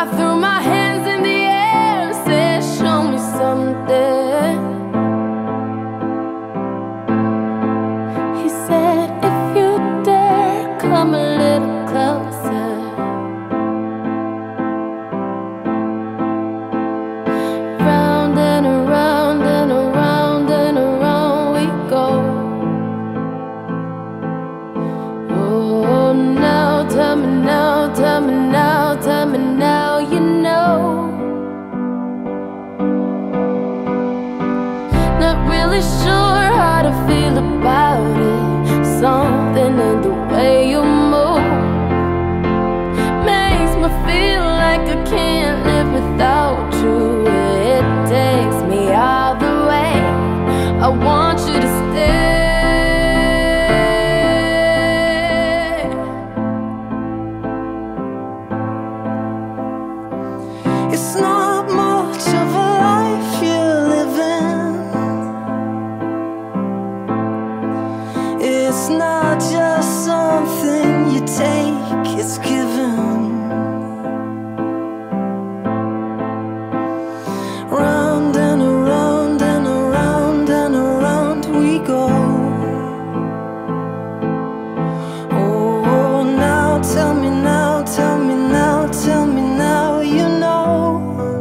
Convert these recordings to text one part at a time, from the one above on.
I threw my hands in the air and said, show me something. He said, if you dare, come a little closer. Round and around and around and around we go. Oh, now tell me now, tell me now, tell me now you know. Not really sure how to feel about it. Something in the way you move makes me feel like I can't live without you. It takes me all the way. I want you to stay. It's not much of a life you're living. It's not just something you take, it's given. Round and around and around and around we go. Oh, now tell me now, tell me now, tell me now you know.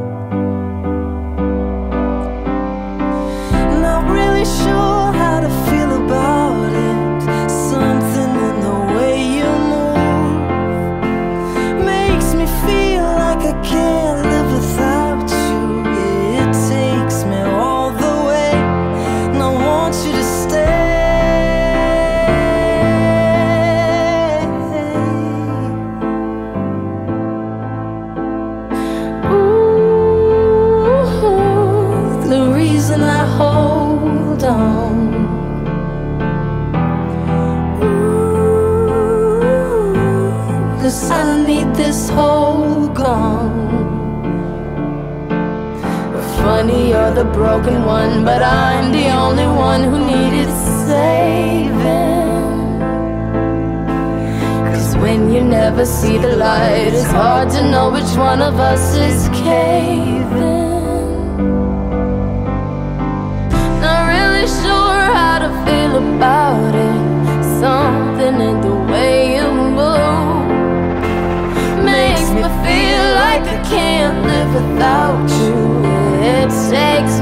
Not really sure how to feel about it. Something in the way you move makes me feel like I can't live without you. It takes me all the way, and I want you to stay. Ooh, the reason I hold on. Ooh, 'cause I need this whole gone. Funny, you're the broken one, but I'm the only one who needed saving. 'Cause when you never see the light, it's hard to know which one of us is caving. Not really sure how to feel about it. Something in the way you move makes me feel like I can't live without you. It takes